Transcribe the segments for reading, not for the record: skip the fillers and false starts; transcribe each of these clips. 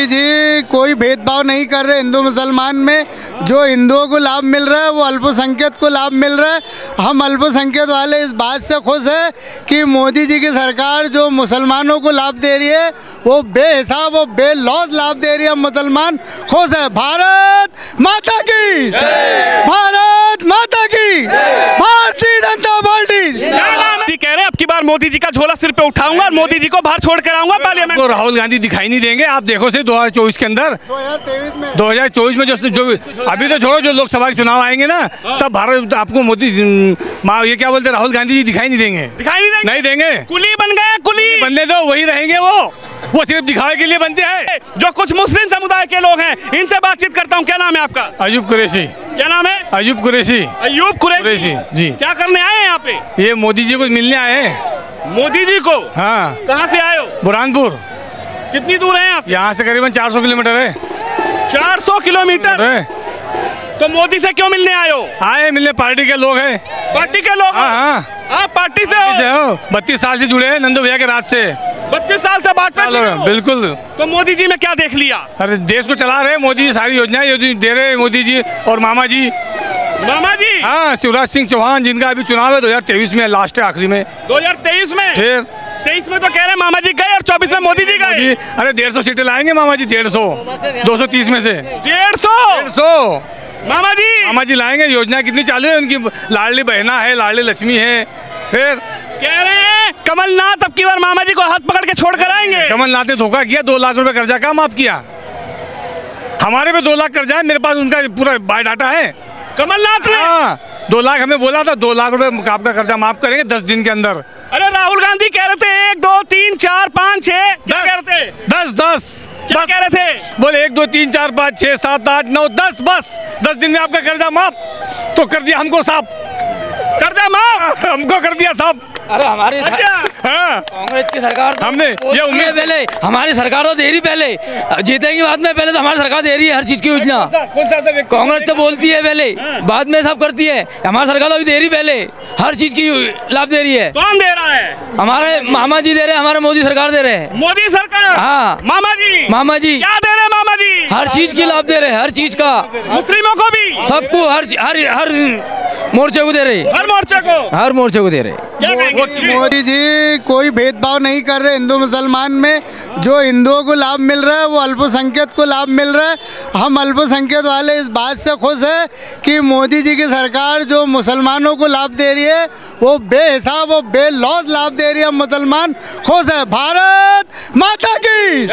मोदी जी कोई भेदभाव नहीं कर रहे हिंदू मुसलमान में। जो हिंदुओं को लाभ मिल रहा है वो अल्पसंख्यक को लाभ मिल रहा है। हम अल्पसंख्यक वाले इस बात से खुश है कि मोदी जी की सरकार जो मुसलमानों को लाभ दे रही है वो बेहिसाब और बेलौस लाभ दे रही है। मुसलमान खुश है। भारत माता की, भारत माता की, भारतीय जनता पार्टी। कह रहे हैं अब की बार मोदी जी का झोला सिर पे उठाऊंगा और मोदी जी को बाहर छोड़ कर आऊंगा पार्लियामेंट। तो राहुल गांधी दिखाई नहीं देंगे, आप देखो से 2024 के अंदर, 2024 में जो अभी तो छोड़ो, जो लोकसभा के चुनाव आएंगे ना तब भारत आपको मोदी ये क्या बोलते राहुल गांधी जी दिखाई नहीं देंगे। नहीं देंगे। कुली बन गए, कुली बनने दो, वही रहेंगे वो सिर्फ दिखावे के लिए बनते हैं। जो कुछ मुस्लिम समुदाय के लोग हैं इनसे बातचीत करता हूँ। क्या नाम है आपका? अयूब कुरैशी। क्या नाम है? अयूब कुरैशी। अयूब कुरैशी जी। क्या करने आए हैं यहाँ पे? ये मोदी जी को मिलने आए हैं। मोदी जी को? हाँ। कहाँ से आए हो? बुरहानपुर। कितनी दूर है यहाँ से? करीबन 400 किलोमीटर है। 400 किलोमीटर है। तो मोदी से क्यों मिलने आए हो? आए मिलने, पार्टी के लोग हैं। पार्टी के लोग? हाँ। आप पार्टी से हो? 32 साल से जुड़े हैं नंदू भैया के राज से। 32 साल से बात कर रहे हो? बिल्कुल। तो मोदी जी में क्या देख लिया? अरे देश को चला रहे मोदी जी, सारी योजनाएं दे रहे हैं मोदी जी। और मामा जी, हाँ, शिवराज सिंह चौहान, जिनका अभी चुनाव है 2023 में, लास्ट है, आखिरी में। 2023 में? फिर 23 में तो कह रहे हैं मामा जी गए और 24 में मोदी जी गए। अरे 150 सीटें लाएंगे मामा जी, 150, 230 में से 150 मामा जी लाएंगे। योजना कितनी चालू है उनकी, लाडली बहना है, लाडली लक्ष्मी है। फिर कह रहे हैं कमलनाथ अब की बार मामा जी को हाथ पकड़ के छोड़ कर आएंगे। कमलनाथ ने धोखा किया, 2 लाख रुपए कर्जा का माफ किया। हमारे पे 2 लाख कर्जा है, मेरे पास उनका पूरा बायोडाटा है। कमलनाथ ने? हाँ, 2 लाख हमें बोला था, 2 लाख रुपए आपका कर्जा माफ करेंगे 10 दिन के अंदर। अरे राहुल गांधी कह रहे थे 1 2 3 4 5 6 क्या कह रहे थे? 10 क्या कह रहे थे? बोले 1 2 3 4 5 6 7 8 9 10, बस 10 दिन में आपका कर्जा माफ। तो कर दिया हमको साफ, कर्जा माफ हमको कर दिया साफ। अरे हमारी हाँ, कांग्रेस की सरकार तो हमने ये उम्मीद, पहले हमारी सरकार तो दे रही, पहले जीतेंगे बाद में, पहले तो हमारी सरकार दे रही है हर चीज की योजना। कांग्रेस तो बोलती है पहले, बाद में सब करती है। हमारी सरकार तो अभी दे रही, पहले हर चीज की लाभ दे रही है। कौन दे रहा है? हमारे मामा जी दे रहे हैं, हमारे मोदी सरकार दे रहे हैं। मोदी सरकार? हाँ। मामा जी? मामा जी क्या दे रहे हैं मामा जी? हर चीज की लाभ दे रहे हैं, हर चीज का, मुस्लिमों को भी, सबको, हर मोर्चे को दे रहे, हर मोर्चे को, हर मोर्चे को दे रहे। मोदी जी कोई भेदभाव नहीं कर रहे हिंदू मुसलमान में। जो हिंदुओं को लाभ मिल रहा है वो अल्पसंख्यक को लाभ मिल रहा है। हम अल्पसंख्यक वाले इस बात से खुश है कि मोदी जी की सरकार जो मुसलमानों को लाभ दे रही है वो बेहिसाब और बेलौस लाभ दे रही है। मुसलमान खुश है। भारत माता की,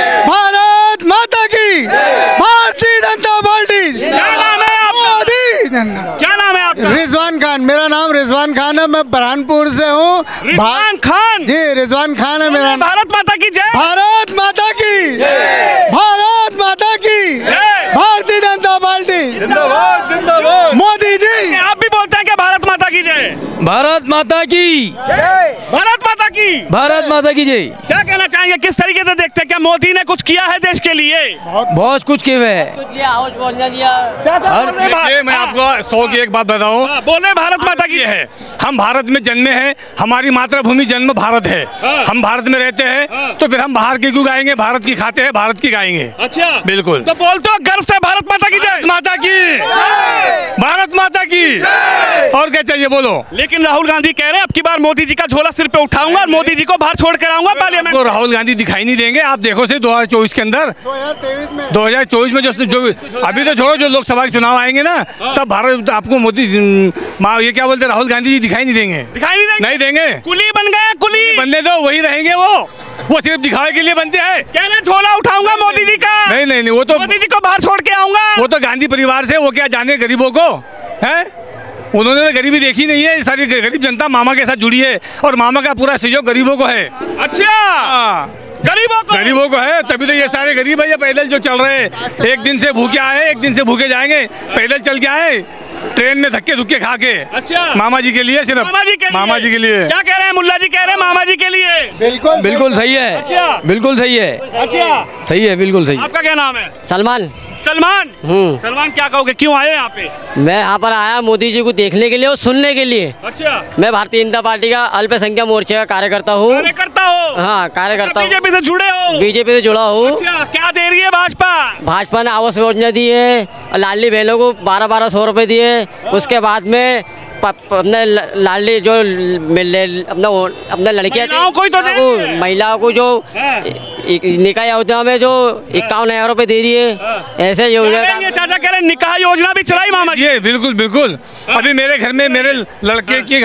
भारत माता की, भारतीय जनता पार्टी। क्या नाम है आपका? क्या नाम है आपका? रिजवान खान। मेरा नाम रिजवान खान है, मैं बुरहानपुर से हूँ। रिजवान खान जी, रिजवान खान है मेरा नाम। भारत माता की जय। भारत माता की, भारत माता की, भारतीय जनता पार्टी जिंदाबाद, जिंदाबाद। मोदी जी। आप भी बोलते हैं कि भारत माता की जय? भारत माता की, भारत माता की, भारत माता की जय। क्या कहना चाहेंगे, किस तरीके से देखते हैं, क्या मोदी ने कुछ किया है देश के लिए? बहुत कुछ किए हुए है। मैं आपको 100 की एक बात बताऊं, बोले भारत माता की है। हम भारत में जन्मे हैं, हमारी मातृभूमि जन्म भारत है। हम भारत में रहते हैं, तो फिर हम बाहर की क्यों गाएंगे? भारत की खाते हैं, भारत की गाएंगे। अच्छा, बिल्कुल। तो बोलते हो गर्व से भारत माता की जय। माता की, भारत माता की। और क्या चाहिए बोलो? लेकिन राहुल गांधी कह रहे हैं अब की बार मोदी जी का झोला सिर पे उठाऊंगा और मोदी जी को बाहर छोड़ कर आऊंगा पार्लियामेंट। तो राहुल गांधी दिखाई नहीं देंगे, आप देखो से 2024 के अंदर, 2024 में जो अभी तो छोड़ो, जो लोकसभा के चुनाव आएंगे ना तब भारत आपको मोदी ये क्या बोलते राहुल गांधी जी दिखाई नहीं देंगे। नहीं देंगे। कुली बन गए, कुली बनने दो, वही रहेंगे वो सिर्फ दिखावे के लिए बनते हैं। कह रहे झोला उठाऊंगा मोदी जी का। नहीं, वो तो मोदी जी को बाहर छोड़ के आऊंगा। वो तो गांधी परिवार से, वो क्या जाने गरीबों को है? उन्होंने तो गरीबी देखी नहीं है। सारी गरीब जनता मामा के साथ जुड़ी है और मामा का पूरा सहयोग गरीबों को है। अच्छा, गरीबों को है, तभी तो ये सारे गरीब है। ये पैदल जो चल रहे हैं, एक दिन से भूखे आए, एक दिन से भूखे जाएंगे, पैदल चल के आए, ट्रेन में धक्के धुक्के खा के। अच्छा, मामा जी के लिए, सिर्फ मामा जी के लिए। क्या कह रहे हैं मुल्ला जी? कह रहे हैं मामा जी के लिए। बिल्कुल सही है। अच्छा, बिल्कुल सही है। अच्छा, सही है, बिल्कुल सही। आपका क्या नाम है? सलमान। सलमान, क्या कहोगे, क्यों आए यहाँ पे? मैं यहाँ पर आया मोदी जी को देखने के लिए और सुनने के लिए। अच्छा, मैं भारतीय जनता पार्टी का अल्पसंख्यक मोर्चे का कार्यकर्ता हूँ। कार्यकर्ता हो? हाँ, कार्यकर्ता। बीजेपी से जुड़े हो? बीजेपी से जुड़ा हूँ। अच्छा, क्या दे रही है भाजपा? भाजपा ने आवास योजना दी है और लाडली बहनों को 1200 रुपये दिए। उसके बाद में अपने लाडली जो अपना लड़कियाँ महिलाओं को जो निकाह योजना में जो 51,000 रुपये दे दिए। ऐसे योजना चाचा कह रहे निकाह योजना भी चलाई मामा जी। ये बिल्कुल बिल्कुल। अभी मेरे घर में मेरे लड़के के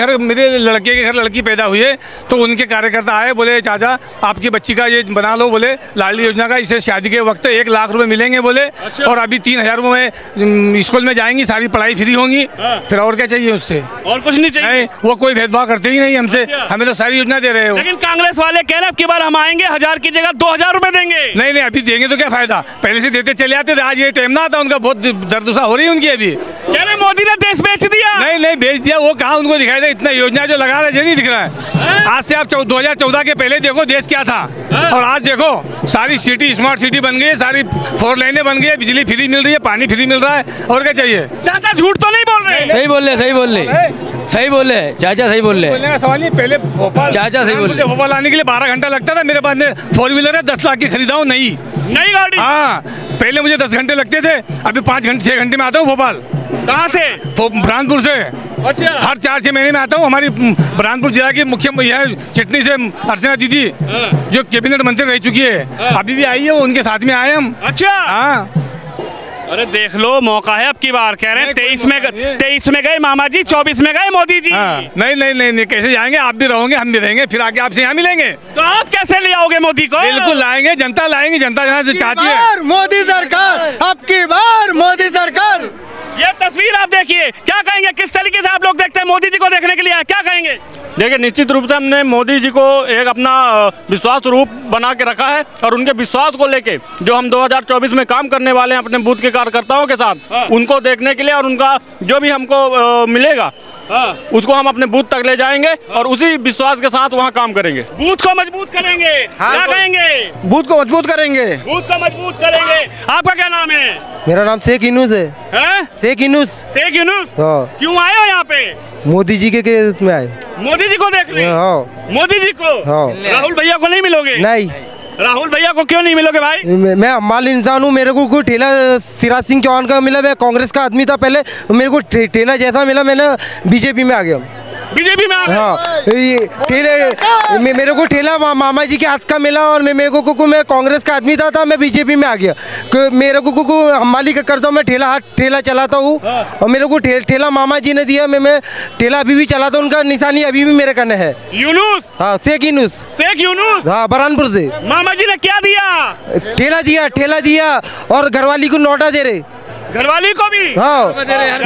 घर लड़की पैदा हुई है, तो उनके कार्यकर्ता आए, बोले चाचा आपकी बच्ची का ये बना लो, बोले लाडली योजना का, इसे शादी के वक्त 1 लाख रुपए मिलेंगे बोले। और अभी 3,000 रुपये में स्कूल में जाएंगी, सारी पढ़ाई फ्री होंगी। फिर और क्या चाहिए उससे? और कुछ नहीं चाहिए। नहीं, वो कोई भेदभाव करते ही नहीं हमसे। हमें तो सारी योजना दे रहे हो। लेकिन कांग्रेस वाले कह रहे हैं अब की बार हम आएंगे 1000 की जगह 2000 रुपए देंगे। नहीं अभी देंगे तो क्या फायदा, पहले से देते चले आते थे। आज ये टाइम ना था उनका, बहुत दर्दुसा हो रही है उनकी। अभी कह रहे मोदी ने देश बेच दिया। नहीं बेच दिया, वो कहाँ उनको दिखाई दे? इतना योजना जो लगा रहे हैं नहीं दिख रहा है। आज से आप 2014 के पहले देखो देश क्या था, और आज देखो सारी सिटी स्मार्ट सिटी बन गई है, सारी 4 लाइनें बन गई है, बिजली फ्री मिल रही है, पानी फ्री मिल रहा है, और क्या चाहिए? चाचा झूठ तो नहीं बोल रहे? सही बोल रहे चाचा, सही बोल रहे। बोलने का सवाल नहीं। पहले भोपाल चाचा सही बोल रहे। भोपाल आने के लिए 12 घंटा लगता था। मेरे पास में 4 व्हीलर है, 10 लाख की खरीदा हूँ नई गाड़ी। हाँ, पहले मुझे 10 घंटे लगते थे, अभी 5 घंटे 6 घंटे में आता हूँ भोपाल। कहाँ से? बुरहानपुर से। अच्छा। हर 4-6 महीने में आता हूँ। हमारी बुरहानपुर जिला की मुख्य चटनी से अर्चना दीदी जो कैबिनेट मंत्री रह चुकी है, अभी भी आई है, वो उनके साथ में आए हम। अच्छा। हाँ, अरे देख लो मौका है अब की बार। कह रहे हैं 23 में गए मामा जी, 24 में गए मोदी जी। हाँ। नहीं कैसे जाएंगे? आप भी रहोगे, हम भी रहेंगे, फिर आके आपसे यहाँ मिलेंगे। तो आप कैसे ले आओगे मोदी को? बिल्कुल लाएंगे, जनता लाएंगे, जनता जहाँ से चाहती है। मोदी सरकार, अब की बार मोदी सरकार। ये तस्वीर आप देखिए, क्या कहेंगे? किस तरीके से आप लोग देखते हैं मोदी जी को देखने के लिए आए, क्या कहेंगे? देखिए, निश्चित रूप से हमने मोदी जी को एक अपना विश्वास रूप बना के रखा है, और उनके विश्वास को लेके जो हम 2024 में काम करने वाले हैं अपने बूथ के कार्यकर्ताओं के साथ, उनको देखने के लिए, और उनका जो भी हमको मिलेगा उसको हम अपने बूथ तक ले जाएंगे और उसी विश्वास के साथ वहाँ काम करेंगे। बूथ को मजबूत करेंगे। क्या कहेंगे? बूथ को मजबूत करेंगे। बूथ को मजबूत करेंगे। आपका क्या नाम है? मेरा नाम शेख यूनुस है। शेख यूनुस। शेख यूनुस। क्यों आए हो यहाँ पे? मोदी जी के केस में आए। मोदी जी को देखने? मोदी जी को? राहुल भैया को नहीं मिलोगे? नहीं। राहुल भैया को क्यों नहीं मिलोगे भाई? मैं हमाल इंसान हूँ, मेरे को कोई ठेला शिवराज सिंह चौहान का मिला, मैं कांग्रेस का आदमी था पहले, मेरे को ठेला जैसा मिला, मैंने बीजेपी में आ गया। बीजेपी में? हाँ, ये ठेले मेरे को ठेला मामा जी के हाथ का मिला, और मेरे को मैं कांग्रेस का आदमी था मैं बीजेपी में आ गया। मेरे को हमाली का करता हूँ, मैं ठेला चलाता हूँ, और मेरे को ठेला मामा जी ने दिया, मैं ठेला अभी भी चलाता हूँ, उनका निशानी अभी भी मेरे कने है। यूनुस? हाँ, शेख यूनुस। शेख यूनुस? हाँ, बुरहानपुर से। मामा जी ने क्या दिया? ठेला दिया, और घरवाली को नोटा दे रहे। घरवाली को भी? हाँ,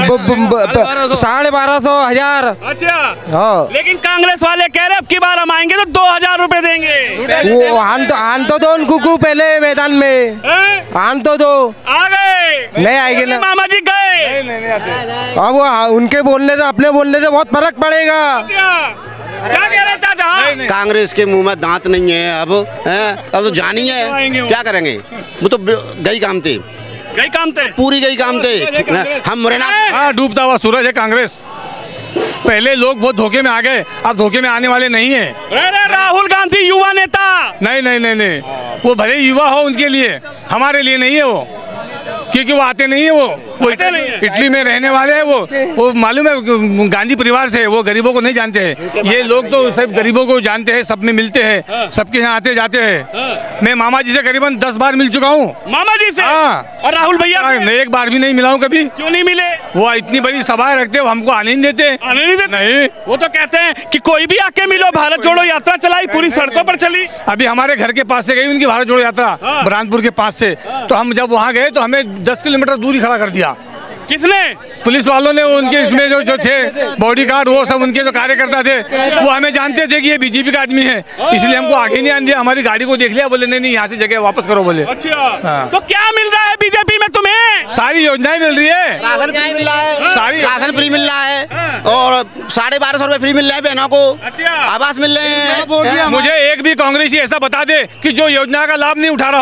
1250, 1000। अच्छा। हाँ, लेकिन कांग्रेस वाले कह रहे अब की बार हम आएंगे तो 2000 रुपए देंगे। वो आन तो दो उनको पहले मैदान में, आन तो दो। आ गए? नहीं आएंगे ना मामा जी गए। अब वो उनके बोलने से अपने बोलने से बहुत फर्क पड़ेगा। क्या कह रहे चाचा? कांग्रेस के मुंह में दांत नहीं है अब तो जानी है, क्या करेंगे? वो तो गई काम थे, पूरी गई काम थे। हम मुरैना। हाँ, डूबता हुआ सूरज है कांग्रेस। पहले लोग बहुत धोखे में आ गए, अब धोखे में आने वाले नहीं है। राहुल गांधी युवा नेता? नहीं, वो भले युवा हो उनके लिए, हमारे लिए नहीं है वो, क्योंकि वो आते नहीं है। वो इटली में रहने वाले हैं। वो मालूम है गांधी परिवार से, वो गरीबों को नहीं जानते हैं। ये लोग तो सब गरीबों को जानते हैं, सब में मिलते हैं, सबके यहाँ आते जाते हैं। मैं मामा जी से करीबन 10 बार मिल चुका हूँ। मामा जी से? हाँ। और राहुल भैया? एक बार भी नहीं मिला हूँ कभी। क्यों नहीं मिले? वो इतनी बड़ी सभाएं रखते, वो हमको आने नहीं देते। आने नहीं देते? नहीं। वो तो कहते हैं कि कोई भी आके मिलो। भारत जोड़ो यात्रा चलाई, पूरी सड़कों पर चली। अभी हमारे घर के पास से गई उनकी भारत जोड़ो यात्रा, बुरहानपुर के पास से। तो हम जब वहाँ गए तो हमें 10 किलोमीटर दूरी खड़ा कर दिया। किसने? पुलिस वालों ने। उनके इसमें जो थे बॉडीगार्ड, वो सब उनके जो कार्यकर्ता थे, वो हमें जानते थे कि ये बीजेपी का आदमी है, इसलिए हमको आगे नहीं आने दिया। हमारी गाड़ी को देख लिया, बोले नहीं यहाँ से जगह वापस करो बोले। अच्छा। तो क्या मिल रहा है बीजेपी में तुम्हें? सारी योजनाएं मिल रही है, राशन फ्री मिल रहा है, सारी राशन फ्री मिल रहा है, और 1250 रुपए फ्री मिल रहा है बहनों को, आवास मिल रहे हैं। मुझे एक भी कांग्रेसी ऐसा बता दे कि जो योजना का लाभ नहीं उठा रहा हो।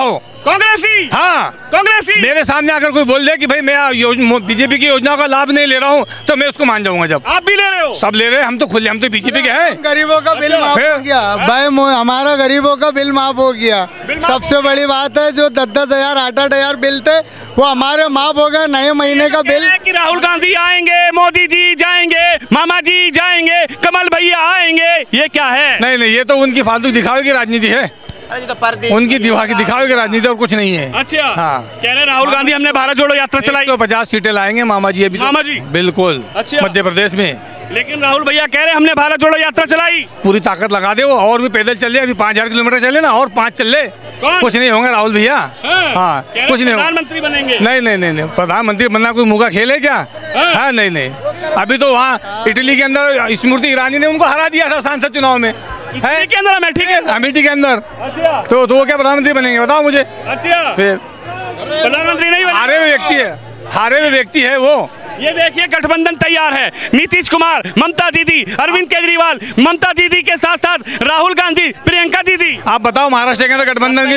कांग्रेसी? हाँ कांग्रेसी। मेरे सामने आकर कोई बोल दे कि भाई मैं बीजेपी की योजना का लाभ नहीं ले रहा हूँ तो मैं उसको मान जाऊंगा। जब आप भी ले रहे हो? सब ले रहे हैं, हम तो खुले, हम तो बीजेपी के हैं। गरीबों का बिल माफ हो गया भाई, हमारा गरीबों का बिल माफ हो गया। सबसे बड़ी बात है जो 10,000 8,000 बिल थे वो हमारे माफ हो गए। नए महीने का बिल कि राहुल गांधी आएंगे, मोदी जी जाएंगे, मामा जी जाएंगे, कमल भैया आएंगे, ये क्या है? नहीं, ये तो उनकी फालतू दिखावे की राजनीति है, उनकी दिखावे की राजनीति और कुछ नहीं है। अच्छा। हाँ, कह रहे राहुल गांधी हमने भारत जोड़ो यात्रा चलाई तो 50 सीटें लाएंगे मामा जी अभी। मामा जी बिल्कुल। अच्छा। मध्य प्रदेश में। लेकिन राहुल भैया कह रहे हमने भारत जोड़ो यात्रा चलाई। पूरी ताकत लगा दे वो, और भी पैदल चले, अभी 5000 किलोमीटर चले ना, और 5 चल ले, कुछ नहीं होगा राहुल भैया। हाँ, कुछ नहीं, प्रधानमंत्री बनेंगे। नहीं, प्रधानमंत्री बनना कोई मुँह का खेल है क्या? हाँ, नहीं। अभी तो वहाँ इटली के अंदर स्मृति ईरानी ने उनको हरा दिया था सांसद चुनाव में। है के अंदर अमेठी के अंदर। तो वो क्या प्रधानमंत्री बनेंगे बताओ मुझे? अच्छा, फिर प्रधानमंत्री नहीं बने। हारे हुए व्यक्ति है वो। ये देखिए गठबंधन तैयार है। नीतीश कुमार, ममता दीदी, अरविंद केजरीवाल, ममता दीदी के साथ साथ राहुल गांधी, प्रियंका दीदी। आप बताओ, महाराष्ट्र के अंदर गठबंधन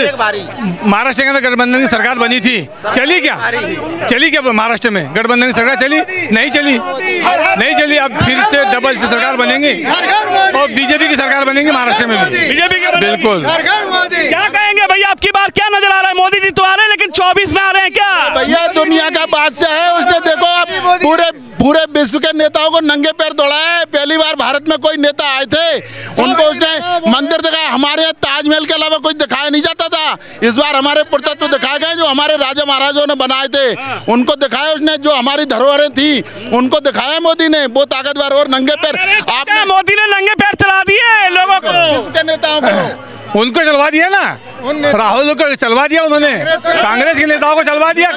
की सरकार बनी थी, चली क्या? महाराष्ट्र में गठबंधन की सरकार चली? नहीं चली। अब फिर से डबल से सरकार बनेंगी और बीजेपी की सरकार बनेगी महाराष्ट्र में भी। बीजेपी की बिल्कुल। क्या कहेंगे भैया, आपकी बार क्या नजर आ रहा है? मोदी जी तो आ रहे हैं लेकिन 24 में आ रहे हैं क्या? भैया दुनिया का बादशाह है, उसने देखो आप पूरे विश्व के नेताओं को नंगे पैर दौड़ाया है। पहली बार भारत में कोई नेता आए थे, उनको उसने मंदिर दिखाया। हमारे यहाँ ताजमहल के अलावा कुछ दिखाया नहीं जाता था। इस बार हमारे पुरातत्व दिखाए गए, जो हमारे राजा महाराजों ने बनाए थे उनको दिखाया उसने। जो हमारी धरोहरें थी उनको दिखाया मोदी ने, वो ताकतवर और नंगे पैर। आपने मोदी ने नंगे पैर चला दिए लोगों को, विश्व के नेताओं को। उनको चलवा दिया ना, राहुल को चलवा दिया उन्होंने, कांग्रेस के नेताओं को चलवा दिया।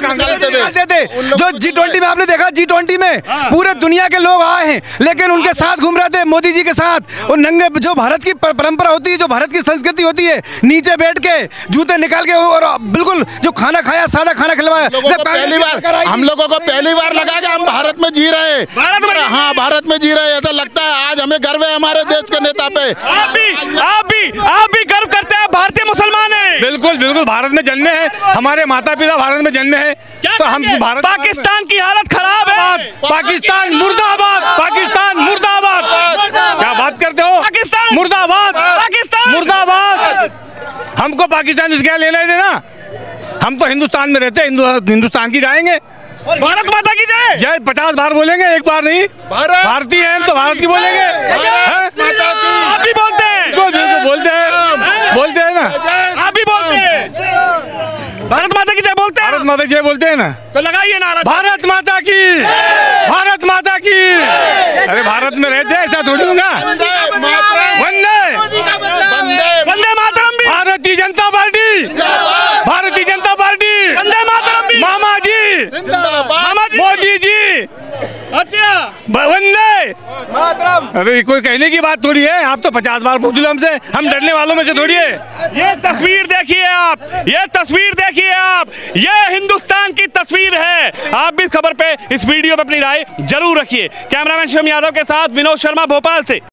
जो G20 में आपने देखा, G20 में पूरे दुनिया के लोग आए हैं, लेकिन उनके साथ घूम रहे थे मोदी जी के साथ। और नंगे, जो भारत की परंपरा होती है, जो भारत की संस्कृति होती है, नीचे बैठ के जूते निकाल के और बिल्कुल जो खाना खाया, सादा खाना खिलवाया। पहली बार हम लोगों को पहली बार लगा कि हम भारत में जी रहे हैं। हाँ, भारत में जी रहे हैं, ऐसा लगता है। आज हमें गर्व है हमारे देश के नेता पे। आप भी गर्व करते हैं, भारतीय मुसलमान हैं। बिल्कुल भारत में जन्मे हैं, हमारे माता पिता भारत में जन्मे हैं, तो हम भारत। पाकिस्तान की हालत खराब है। पाकिस्तान मुर्दाबाद, पाकिस्तान मुर्दाबाद। क्या बात करते हो? पाकिस्तान मुर्दाबाद, मुर्दाबाद। हमको पाकिस्तान उसके यहाँ लेना देना, हम तो हिंदुस्तान में रहते हैं, हिंदुस्तान की गाएंगे। भारत माता की जय। जय 50 बार बोलेंगे, एक बार नहीं। भारतीय हैं तो भारत की बोलेंगे। आप भी बोलते हैं? बिल्कुल बोलते हैं ना। आप भी बोलते हैं? भारत माता की जय बोलते हैं? भारत माता की जय बोलते हैं ना, तो लगाइए नारा, भारत माता की, भारत माता की। अरे भारत में रहते हैं, ऐसा थोड़ी होगा। वंदे मातरम भी। भारतीय जनता पार्टी, भारतीय जनता पार्टी, वंदे मातरम भी। मामा जी, मोदी जी, अच्छा, वंदे मातरम। अरे कोई कहने की बात थोड़ी है, आप तो 50 बार पूछ लो हमसे, हम डरने वालों में से थोड़ी है। ये तस्वीर देखिए आप, ये तस्वीर देखिए आप, ये हिंदुस्तान की तस्वीर है। आप भी इस खबर पे, इस वीडियो पे अपनी राय जरूर रखिए। कैमरामैन शिवम यादव के साथ विनोद शर्मा भोपाल से।